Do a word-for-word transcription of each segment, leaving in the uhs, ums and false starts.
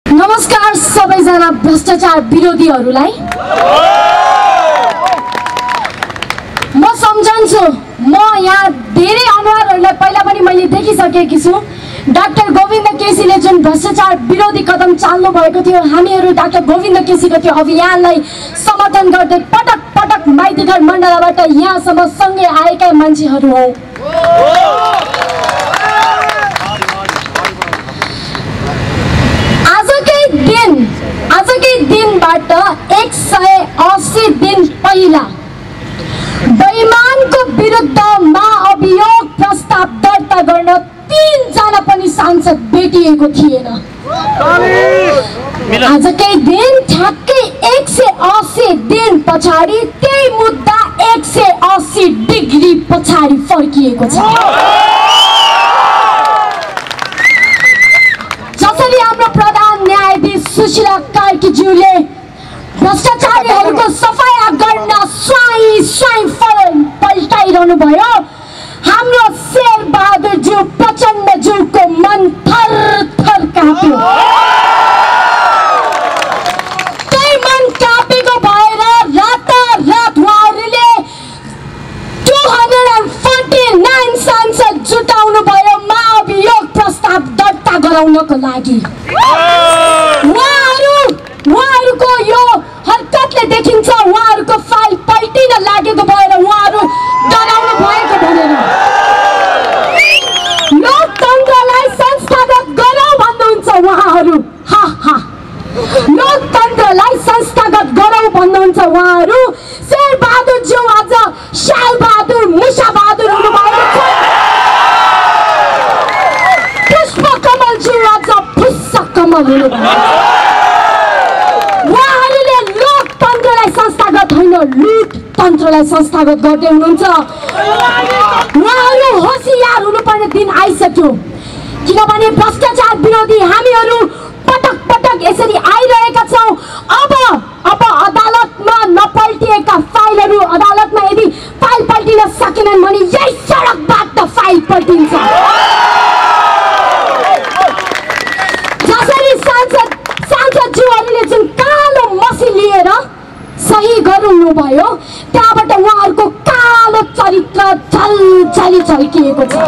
नमस्कार सबैजना भ्रष्टाचार विरोधीहरूलाई। म सम्झन्छु, म यहाँ धेरै अनुहारहरूलाई पहिला पनि मैले देखिसकेकी छु। डाक्टर गोविन्द केसीले जुन भ्रष्टाचार विरोधी कदम चाल्नु भएको थियो, हामीहरू डाक्टर गोविन्द केसीको त्यो अभियानलाई समर्थन गर्दै पटक पटक माइतीघर मण्डलबाट यहाँसम्म सँगै आएका मान्छेहरू हौ। आजकै दिन आजकै दिनबाट एक सय अस्सी दिन पहिला बेइमानको विरुद्ध महाअभियोग प्रस्ताव दर्ता गर्न तीनजना पनि सांसद भेटिएको थिएन। आजकै दिन ठ्याक्कै एक सय अस्सी दिन पछाडि त्यही मुद्दा एक सय अस्सी डिग्री पछाडि फर्किएको छ। जसरी हाम्रो प्रधान न्यायाधीश सुशीला कार्कीज्यूले भ्रष्टाचारीहरूको सफाया गर्न स्वाई स्वाई फल पल्टाइरहनु भयो, हाम्रो शेर बहादुर ज्यू प्रचण्ड ज्यूको मन थर थर काप्यो। त्यही मन कापेको भएर रातारात उहाँहरूले दुई सय उनचास सांसद जुटाउनु भयो महाअभियोग प्रस्ताव दर्ता गराउनको लागि। उहाँहरू उहाँहरूको यो हरकतले देखिन्छ उहाँहरूको फाइल पल्टिन लागेको भएर उहाँहरू डराउनु भएको भनेर लोकतन्त्रलाई संस्थागत गरौँ भन्नुहुन्छ उहाँहरू। हा हा लोकतन्त्रलाई संस्थागत गरौँ भन्नुहुन्छ उहाँहरू। शेर बहादुर ज्यू आज शाल बहादुर मुसा बहादुर हुनुभएको छ। पुष्प कमल ज्यू आज फुस्सा कमल हुनुभएको छ। संस्थागत होइन, लुट तन्त्रलाई संस्थागत गर्दै हुनुहुन्छ। उहाँहरू होसियार हुनुपर्ने दिन आइसक्यो, किनभने भ्रष्टाचार विरोधी हामीहरू पटक पटक यसरी आइरहेका छौँ। अब अब अदालतमा नपल्टिएका फाइलहरू अदालतमा यदि फाइल पल्टिन सकेनन् भने यही सडकबाट फाइल पल्टिन्छ। जसरी सांसद सांसदज्यूहरूले जुन कालो मसी लिएर सही गर्नु भयो, त्यहाँबाट उहाँहरूको कालो चरित्र झलझली झल्किएको छ।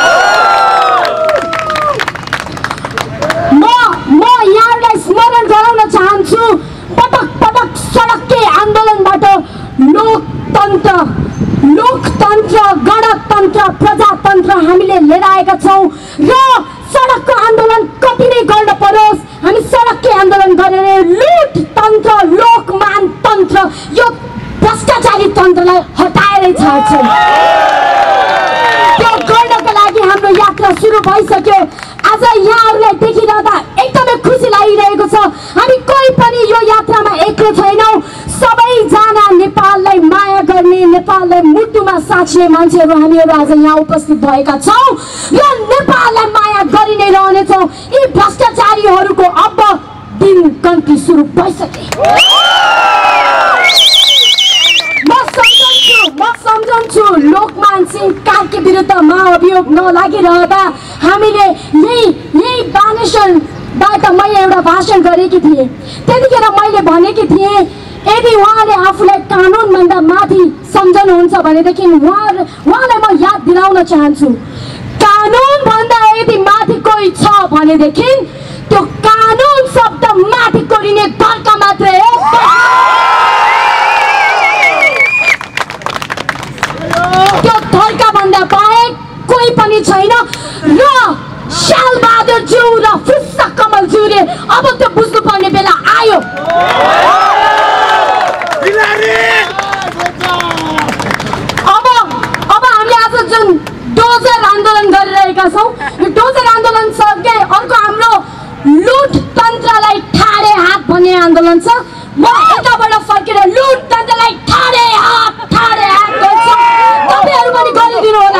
म म यहाँलाई स्मरण गराउन चाहन्छु, पटक पटक सडककै आन्दोलनबाट लोकतन्त्र लोकतन्त्र गणतन्त्र प्रजातन्त्र हामीले लिएर आएका छौँ र सडकको आन्दोलन कति नै गर्न परोस्, हामी सडककै आन्दोलन गरेर लुट तन्त्र लोकमान तन्त्र यो भ्रष्टाचारी तन्त्रलाई हटाएरै छाड्छौँ। त्यो गर्नको लागि हाम्रो यात्रा सुरु भइसक्यो। आज यहाँहरूलाई देखिरहँदा एकदमै खुसी लागिरहेको छ। हामी कोही पनि यो यात्रामा एक्लो छैनौँ। सबैजना नेपाललाई माया गर्ने, नेपाललाई मुटुमा साच्ने मान्छेहरू हामीहरू आज यहाँ उपस्थित भएका छौँ र नेपाललाई माया गरि नै रहनेछौँ। यी भ्रष्टाचारीहरूको अब दिन गन्ती सुरु भइसके। म सम्झन्छु म सम्झन्छु लोकमान सिंह कार्की विरुद्ध महाअभियोग नलागिरहँदा हामीले यही यही बानेश्वरबाट मैले एउटा भाषण गरेकी थिएँ। त्यतिखेर मैले भनेकी थिएँ, यदि उहाँले आफूलाई कानुनभन्दा माथि सम्झनुहुन्छ भनेदेखि उहाँ उहाँलाई म याद दिलाउन चाहन्छु, कानुनभन्दा यदि माथि कोही छ भनेदेखि त्यो कानुन शब्द माथि कोरिने धर्का मात्रै हो। त्यो धर्का भन्दा बाहेक कोही पनि छैन। र शाल बहादुर ज्यू र फुस्सा कमल ज्यूले अब त्यो बुझ्नुपर्ने बेला आयो। अब अब हामीले आज जुन डोजर आन्दोलन गरिरहेका छौँ, यो डोजर आन्दोलन सँगै अर्को हाम्रो लुट तन्त्रलाई ठाडे हात भन्ने आन्दोलन छ। म यताबाट फर्केर लुट तन्त्रलाई ठाडे हात ठाडे हात गर्छु, तपाईँहरू पनि गरिदिनु होला।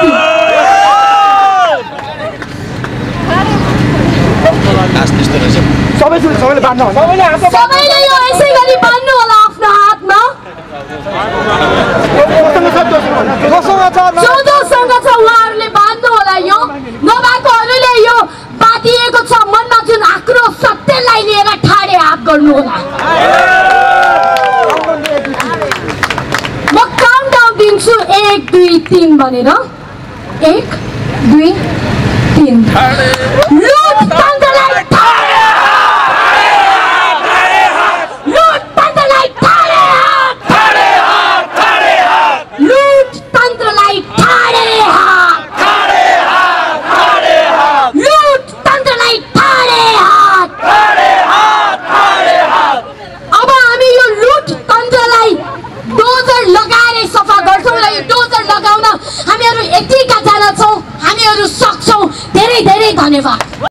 सबैले यो यसै गरी बाँध्नु होला आफ्नो हातमा। जोसँग छ उहाँहरूले बाँध्नु होला। यो नभएकोहरूले यो बाँधिएको छ, मनमा जुन आक्रोश छ त्यसलाई गर्नुहोला। म काउन्टडाउन दिन्छु एक दुई तिन भनेर। एक दुई तिन। लुटतन्त्रलाई ठाडो लुटतन्त्रलाई ठाडो लुटतन्त्रलाई ठाडो लुटतन्त्रलाई ठाडो। अब हामी यो लुटतन्त्रलाई डोजर लगाएर सफा गर्छौँ र यो डोजर लगाउन हामीहरू यतिका जना छौँ। हामीहरू सक्छौँ। धेरै धेरै धन्यवाद।